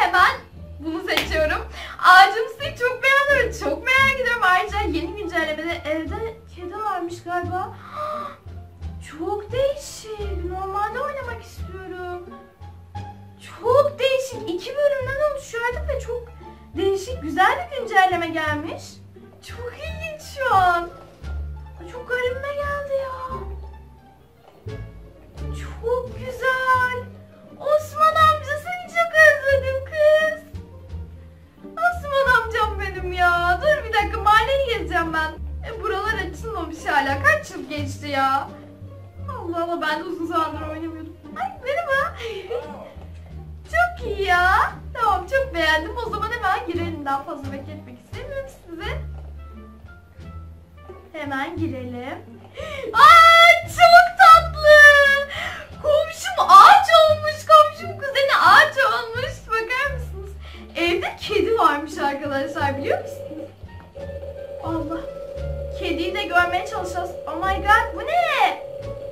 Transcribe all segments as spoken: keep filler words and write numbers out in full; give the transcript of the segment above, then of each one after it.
hemen bunu seçiyorum. Ağacımızı çok beğendim. Çok merak ediyorum. Ayrıca yeni güncellemede evde kedi varmış galiba. Çok değişik. Normalde oynamak istiyorum. Çok değişik. İki bölümden oluşuyordu ve çok değişik, güzel bir güncelleme gelmiş. Çok ilginç şu an. Çok garibime geldi ya. Çok güzel. Osman amca, seni çok özledim kız. Osman amcam benim ya. Dur bir dakika, mahalleyi gezeceğim ben. E, buralar açılmamış hala. Kaç yıl geçti ya. Allah Allah, ben de uzun zamandır oynamıyordum. Ay merhaba. Çok iyi ya. Tamam, çok beğendim. O zaman hemen girelim. Daha fazla bekletmek istemiyorum sizi. Hemen girelim. Aa, çok tatlı. Komşum ağaç olmuş. Komşum kuzeni ağaç olmuş. Bakar mısınız? Evde kedi varmış arkadaşlar, biliyor musunuz? Allah. Kediyi de görmeye çalışacağız. Oh my god, bu ne?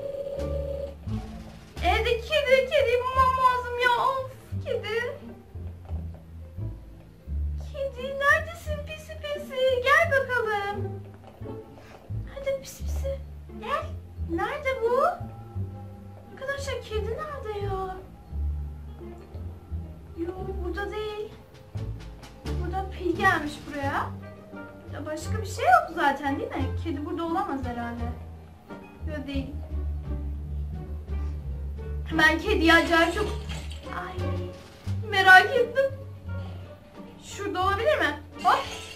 Evde kedi, kediyi bulmam lazım ya. Of, kedi. Kedi neredesin pisi pisi? Gel bakalım. Hadi pisi pisi. Gel. Nerede bu? Arkadaşlar kedi nerede ya? Yok, burada değil. Burada pil gelmiş buraya. Ya başka bir şey yok zaten değil mi? Kedi burada olamaz herhalde. Yok değil. Ben kediyi acayip çok... Ay, merak ettim. Şurada olabilir mi? Hop.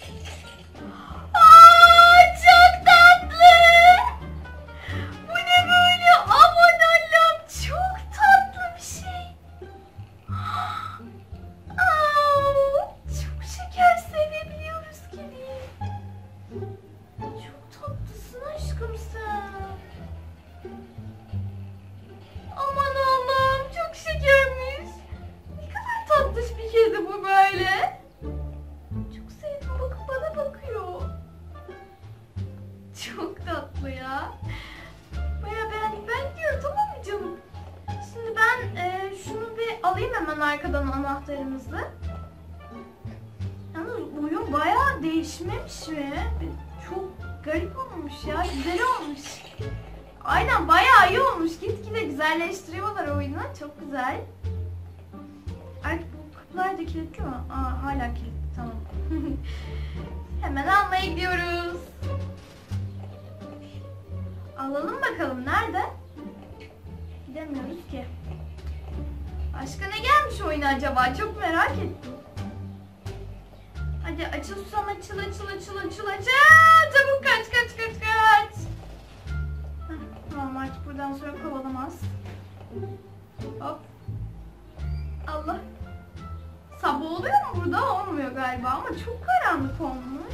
Aa, çok tatlı. Bu ne böyle? Aman Allah'ım, çok tatlı bir şey. Aa, çok şeker, sevebiliyoruz kediyi. Çok tatlısın aşkım sen. Aman Allah'ım, çok şekermiş. Ne kadar tatlış bir kedi bu böyle. Çok sevdim, bakın bana bakıyor. Çok tatlı ya. Baya beğendim. Ben diyorum, tamam mı canım? Şimdi ben e, şunu bir alayım hemen arkadan, anahtarımızı. Yalnız oyun bayağı değişmemiş mi? Çok garip olmuş ya. Güzel olmuş. Aynen, bayağı iyi olmuş. Gitgide güzelleştiriyorlar oyunu. Çok güzel. Ay, bu kapılar da kilitli mi? Aa, hala kilitli. Tamam. Hemen almaya gidiyoruz. Alalım bakalım. Nerede? Gidemiyoruz ki. Başka ne gelmiş oyuna acaba? Çok merak ettim. Hadi açıl susam, açıl açıl açıl açıl açıl. Çabuk kaç kaç kaç kaç. Heh, tamam, artık buradan sonra kovalamaz. Hop. Allah. Sabah oluyor mu burada? Olmuyor galiba ama çok karanlık olmuş.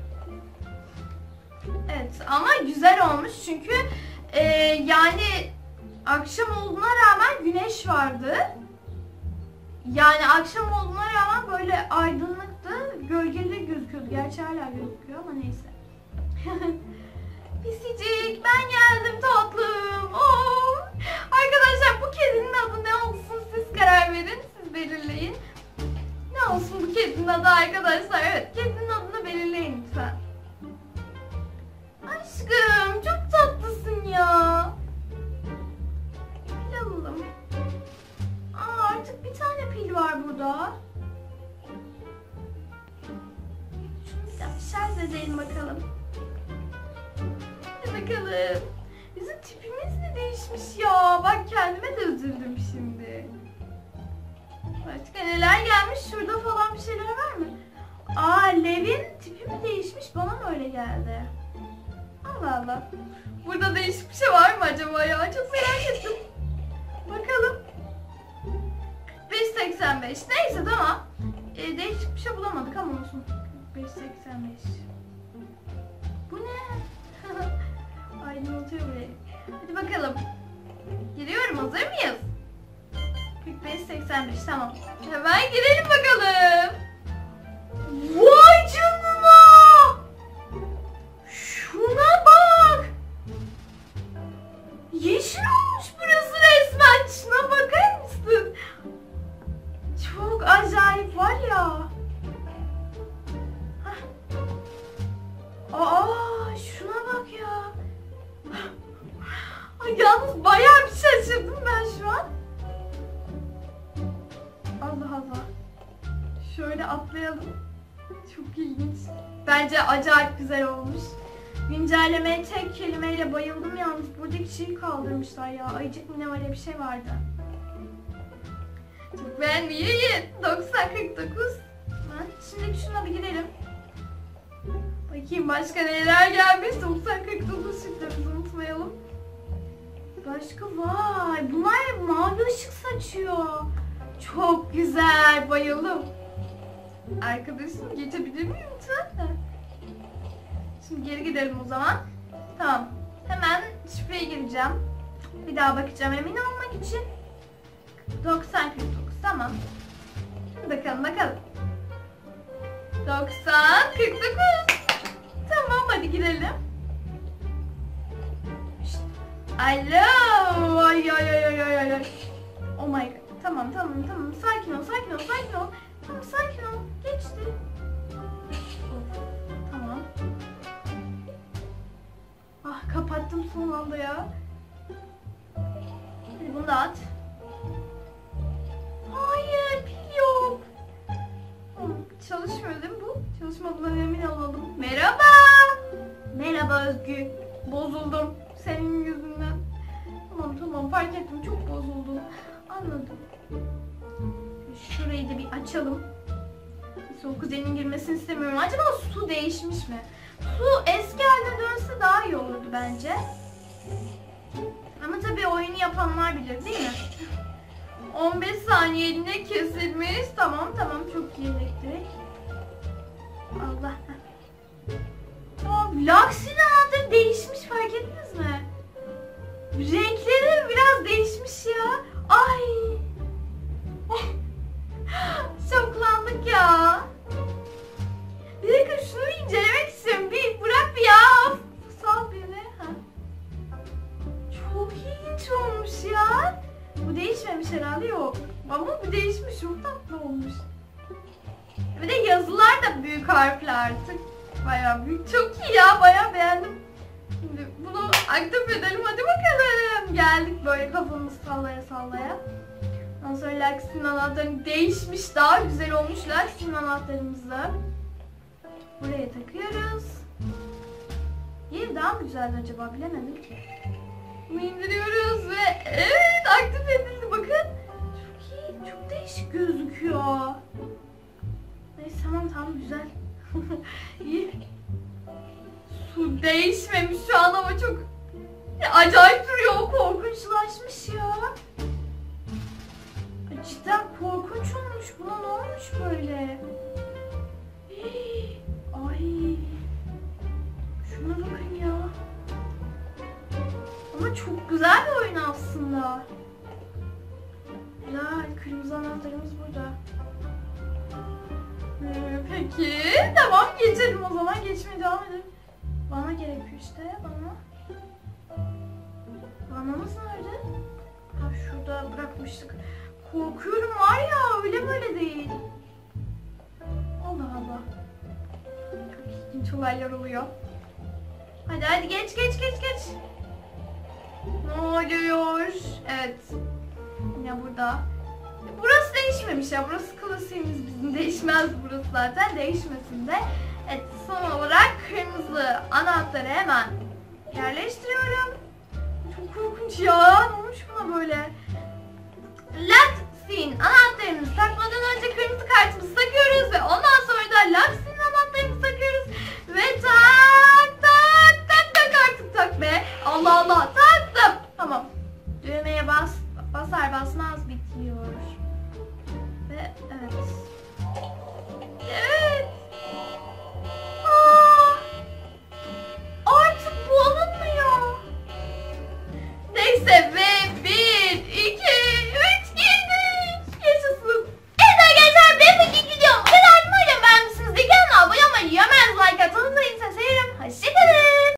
Evet ama güzel olmuş çünkü e, yani akşam olduğuna rağmen güneş vardı. Yani akşam olduğuna rağmen böyle aydınlıktı, gölgeli gözüküyordu. Gerçi hala gözüküyor ama neyse. Pisicik, ben geldim tatlım. Oh. Arkadaşlar bu kedinin adı ne olsun, siz karar verin, siz belirleyin. Ne olsun bu kedinin adı arkadaşlar? Evet, kedinin adını belirleyin lütfen. Aşkım, çok tatlısın ya. Pil alalım. Aa, artık bir tane pil var burada. Şunu bir daha şarj edelim bakalım. Hadi bakalım. Bizim tipimiz de değişmiş ya. Bak, kendime de üzüldüm şimdi. Başka neler gelmiş? Şurada falan bir şeyler var mı? Aa, Lev'in tipi mi değişmiş? Bana mı öyle geldi? Allah Allah. Burada değişik bir şey var mı acaba ya? Çok merak ettim. Bakalım. beş seksen beş. Neyse, tamam. Ee, değişik bir şey bulamadık ama olsun. beş seksen beş. Bu ne? Aydınlatıyor burayı. Hadi bakalım. Giriyorum, hazır mıyız? kırk beş seksen beş, tamam. Hemen girelim bakalım. Vay canına! Şuna bak! Yeşil olmuş burası resmen. Şuna bakar mısın? Çok acayip var ya. Hah. Aa, şuna bak ya. Ay, yalnız bayağı bir şaşırdım ben şu an. Allah Allah. Şöyle atlayalım. Çok ilginç. Bence acayip güzel olmuş. Güncellemeye tek kelimeyle bayıldım yalnız. Buradaki şeyi kaldırmışlar ya. Ayıcık mı ne öyle bir şey vardı. Çok beğenmeyin. doksan kırk dokuz. Şimdi şuna bir girelim. Bakayım başka neler gelmiş. doksan kırk dokuz şifremizi unutmayalım. Başka vay. Bunlar mavi ışık saçıyor. Çok güzel. Bayıldım. Arkadaşım geçebilir miyim lütfen? Şimdi geri gidelim o zaman. Tamam. Hemen şifreye gireceğim. Bir daha bakacağım emin olmak için. doksan kırk dokuz tamam. Bakalım bakalım. doksan kırk dokuz. Tamam hadi girelim. Şişt. Alo. Ay ay ay ay ay ay. Oh my god. Tamam tamam tamam. Sakin ol sakin ol sakin ol. Tamam sakin ol. Geçti. Tamam. Ah kapattım son anda ya. Hadi bunu da at. Hayır pil yok. Tamam, çalışmıyor değil mi bu? Çalışmadığından emin olalım. Merhaba. Merhaba Özgü. Bozuldum senin yüzünden. Tamam tamam fark ettim çok bozuldum. Anladım. Şurayı da bir açalım. Su kuzenin girmesini istemiyorum. Acaba su değişmiş mi? Su eski haline dönse daha iyi olurdu bence. Ama tabii oyunu yapanlar bilir değil mi? on beş saniyeliğine kesilmiş. Tamam tamam çok iyi elektrik. Allah. Aa, Lux'in anahtarı değişmiş fark ettiniz mi? Renkleri biraz değişmiş ya. Ay. Şoklandık ya. Bir dakika şunu incelemek istiyorum. Bir bırak bir ya. Sal beni. Ha. Çok ilginç olmuş ya. Bu değişmemiş herhalde yok. Ama bu değişmiş. Çok tatlı olmuş. Bir de yazılar da büyük harfle artık. Bayağı büyük. Çok iyi ya. Bayağı beğendim. Şimdi bunu aktif edelim. Hadi bakalım. Geldik böyle kafamızı sallaya sallaya. Ondan sonra Lux'in anahtarı değişmiş. Daha güzel olmuş Lux'in anahtarımızı. Buraya takıyoruz. Yeri daha mı güzeldi acaba bilemedim. Bunu indiriyoruz ve evet aktif edildi bakın. Çok iyi. Çok değişik gözüküyor. Neyse tamam tamam güzel. İyi. Su değişmemiş şu an ama çok acayip duruyor. Korkunçlaşmış ya. Cidden korkunç olmuş. Buna ne olmuş böyle? Hii. Ay. Şuna bakın ya. Ama çok güzel bir oyun aslında. Güzel. Kırmızı anahtarımız burada. Ee, peki. Tamam geçelim o zaman. Geçmeye devam edelim. Bana gerekiyor işte. Bana. Banamız nerede? Ha şurada bırakmıştık. Korkuyorum var ya öyle böyle değil. Allah Allah. Çok ilginç olaylar oluyor. Hadi hadi geç geç geç geç. Ne oluyor? Evet. Yine burada. Burası değişmemiş ya. Burası klasiğimiz bizim. Değişmez burası zaten. Değişmesin de. Evet son olarak kırmızı anahtarı hemen yerleştiriyorum. Çok korkunç ya. Ne olmuş buna böyle? Lux'in anahtarımızı takmadan önce